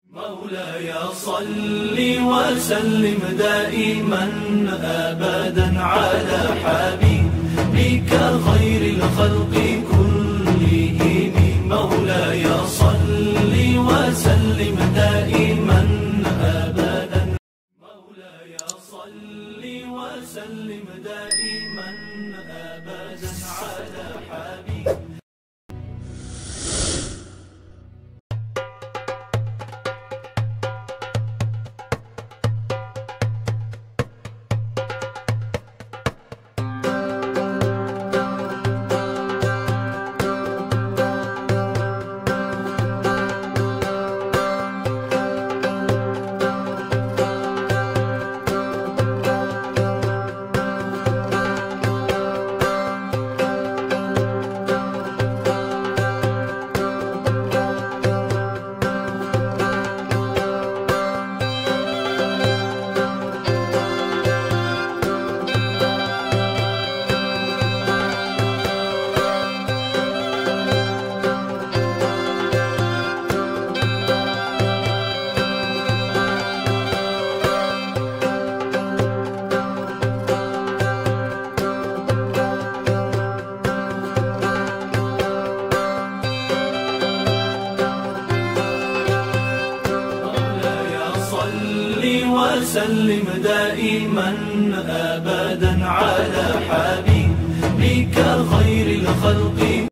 مولاي صل وسلم دائما أبدا على حبيبك خير الخلق كلهم. مولاي صل وسلم دائما أبدا. مولاي صل وسلم دائما أبدا على حبيبك. وسلم دائما أبدا على حبيبك خير الخلق.